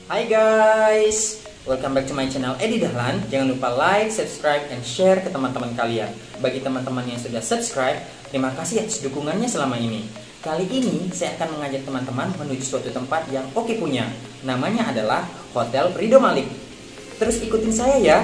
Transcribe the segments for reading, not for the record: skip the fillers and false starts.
Hai guys, welcome back to my channel Edi Dahlan. Jangan lupa like, subscribe, and share ke teman-teman kalian. Bagi teman-teman yang sudah subscribe, terima kasih atas dukungannya selama ini. Kali ini saya akan mengajak teman-teman menuju suatu tempat yang Oki punya. Namanya adalah Hotel Rido Malik. Terus ikutin saya ya.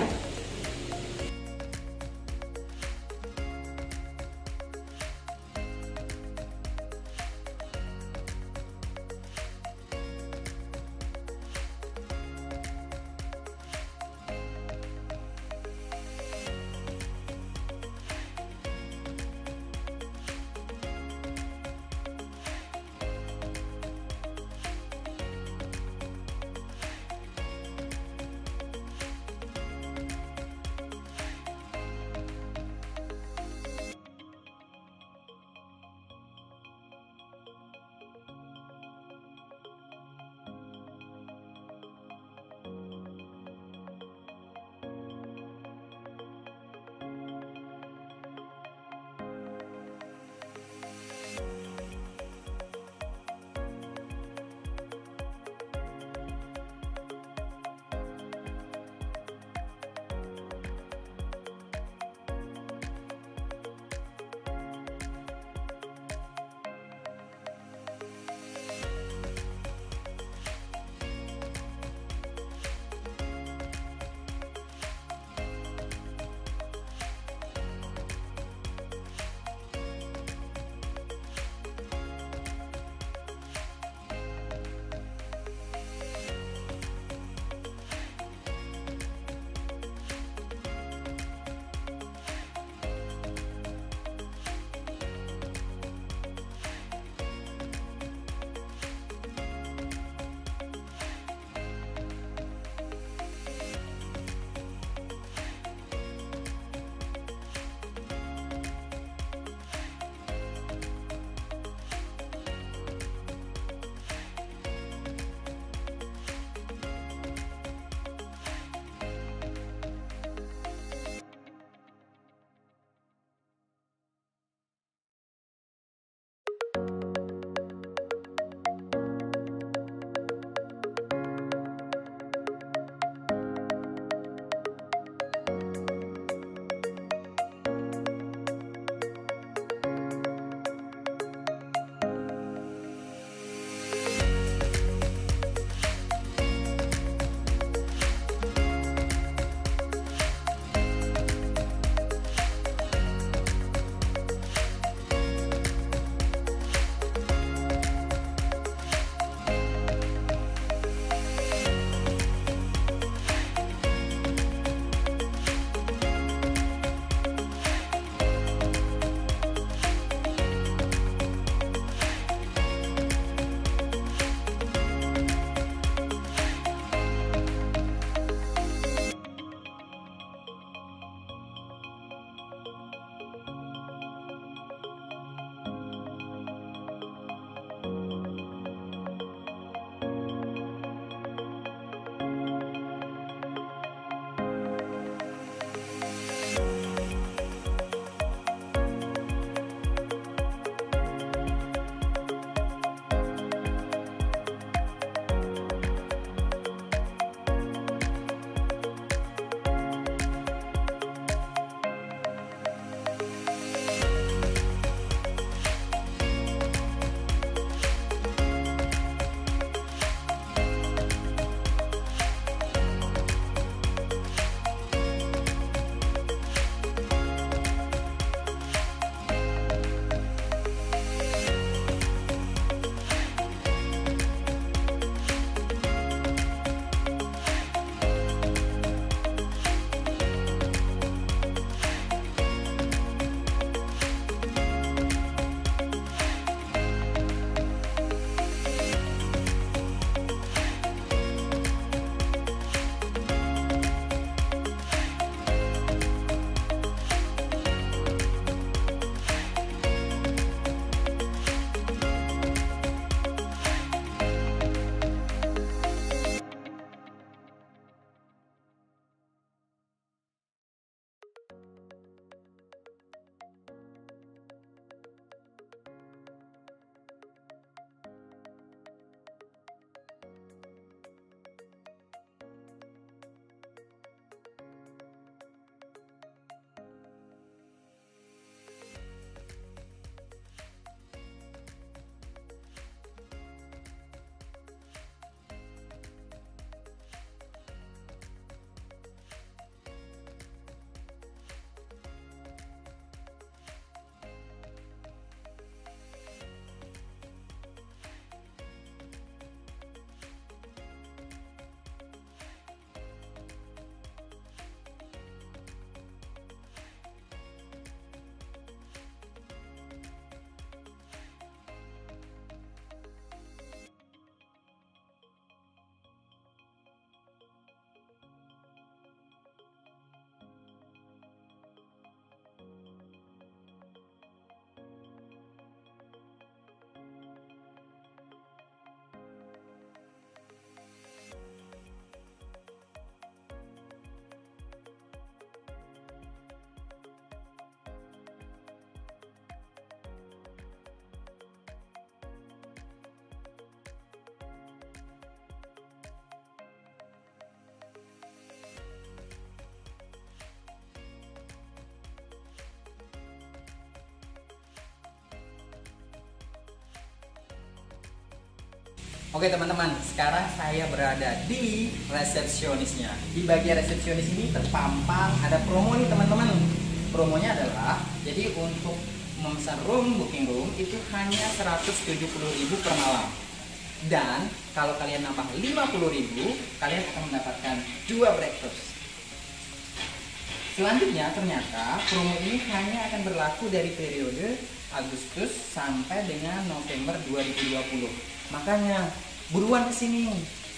Oke teman-teman, sekarang saya berada di resepsionisnya. Di bagian resepsionis ini terpampang ada promo nih teman-teman. Promonya adalah, jadi untuk memesan booking room itu hanya 170.000 per malam. Dan kalau kalian nambah 50.000, kalian akan mendapatkan 2 breakfast. Selanjutnya ternyata promo ini hanya akan berlaku dari periode Agustus sampai dengan November 2020. Makanya buruan kesini.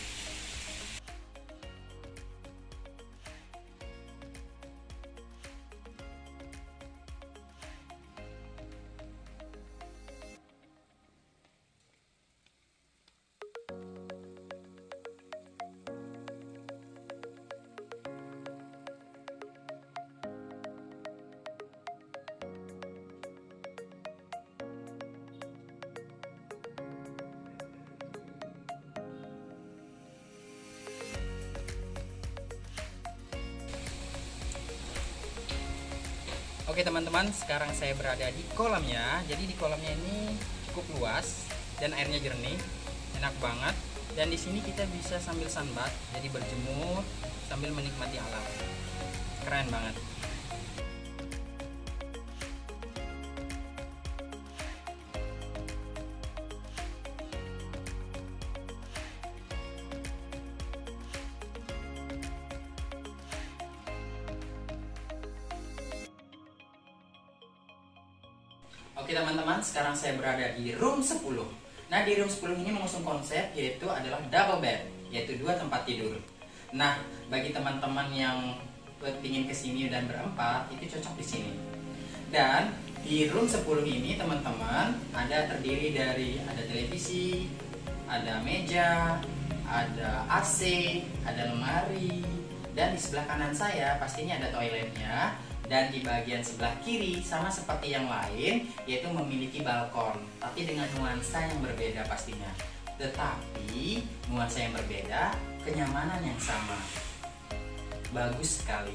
Oke teman-teman, sekarang saya berada di kolamnya. Jadi di kolamnya ini cukup luas dan airnya jernih, enak banget. Dan di sini kita bisa sambil sunbath, jadi berjemur sambil menikmati alam. Keren banget. Oke teman-teman, sekarang saya berada di room 10. Nah di room 10 ini mengusung konsep yaitu adalah double bed, yaitu 2 tempat tidur. Nah bagi teman-teman yang ingin kesini dan berempat, itu cocok di sini. Dan di room 10 ini teman-teman terdiri dari ada televisi, ada meja, ada AC, ada lemari, dan di sebelah kanan saya pastinya ada toiletnya. Dan di bagian sebelah kiri sama seperti yang lain, yaitu memiliki balkon, tapi dengan nuansa yang berbeda pastinya. Tetapi nuansa yang berbeda, kenyamanan yang sama. Bagus sekali.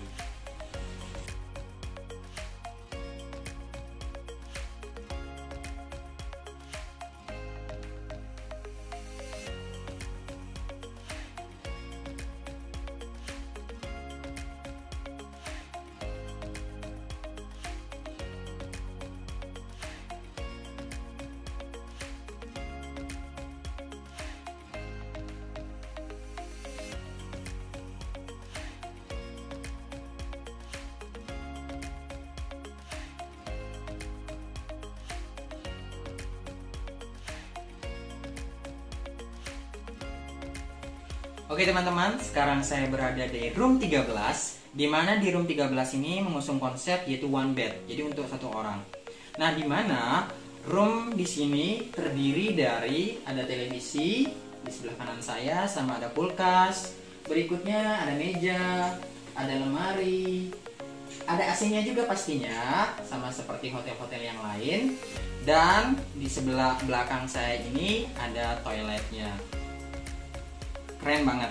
Oke teman-teman, sekarang saya berada di room 13, di mana di room 13 ini mengusung konsep yaitu one bed, jadi untuk 1 orang. Nah, di mana room di sini terdiri dari ada televisi di sebelah kanan saya, sama ada kulkas. Berikutnya ada meja, ada lemari, ada AC-nya juga pastinya, sama seperti hotel-hotel yang lain. Dan di sebelah belakang saya ini ada toiletnya. Keren banget.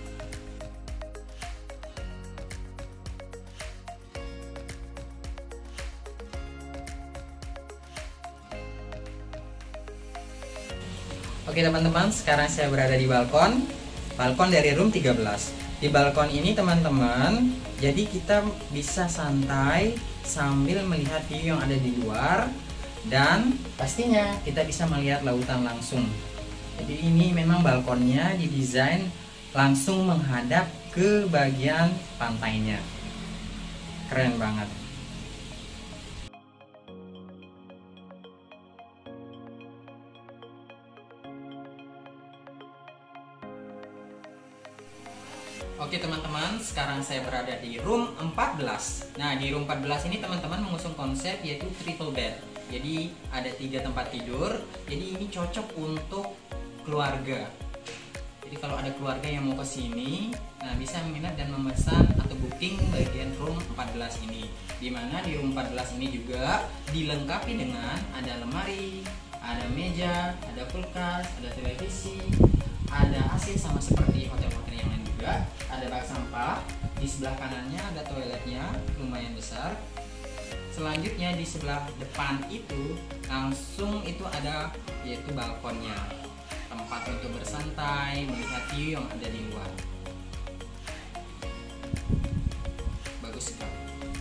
Oke teman-teman, sekarang saya berada di balkon dari room 13. Di balkon ini teman-teman, jadi kita bisa santai sambil melihat view yang ada di luar, dan pastinya kita bisa melihat lautan langsung. Jadi ini memang balkonnya didesain langsung menghadap ke bagian pantainya. Keren banget. Oke teman-teman, sekarang saya berada di room 14. Nah di room 14 ini teman-teman mengusung konsep yaitu triple bed. Jadi ada 3 tempat tidur. Jadi ini cocok untuk keluarga. Jadi kalau ada keluarga yang mau ke sini, nah bisa minat dan memesan atau booking bagian room 14 ini. Dimana di room 14 ini juga dilengkapi dengan ada lemari, ada meja, ada kulkas, ada televisi, ada AC sama seperti hotel-hotel yang lain juga. Ada bak sampah. Di sebelah kanannya ada toiletnya, lumayan besar. Selanjutnya di sebelah depan itu langsung itu ada yaitu balkonnya. tempat untuk bersantai, melihat view yang ada di luar. Bagus sekali.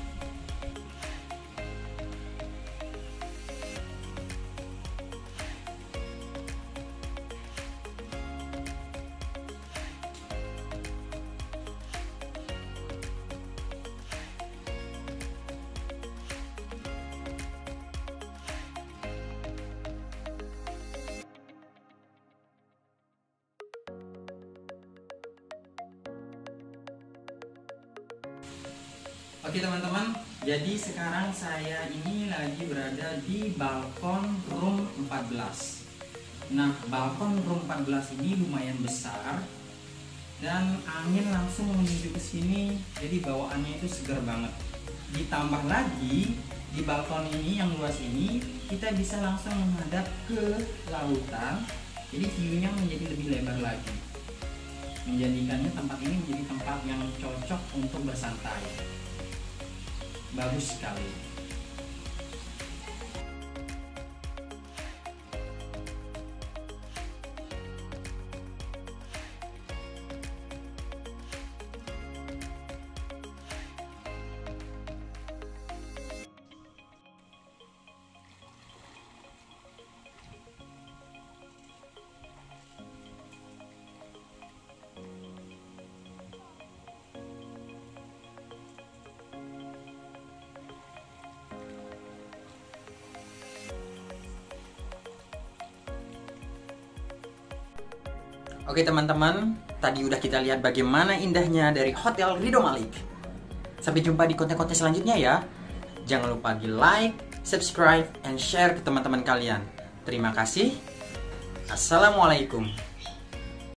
Oke teman-teman, jadi sekarang saya ini lagi berada di balkon room 14. Nah, balkon room 14 ini lumayan besar dan angin langsung menuju ke sini, jadi bawaannya itu segar banget. Ditambah lagi di balkon ini yang luas ini kita bisa langsung menghadap ke lautan, jadi view-nya menjadi lebih lebar lagi, menjadikannya tempat ini menjadi tempat yang cocok untuk bersantai. Bagus sekali. Oke teman-teman, tadi udah kita lihat bagaimana indahnya dari Hotel Ridho Malik. Sampai jumpa di konten-konten selanjutnya ya. Jangan lupa di like, subscribe, and share ke teman-teman kalian. Terima kasih. Assalamualaikum.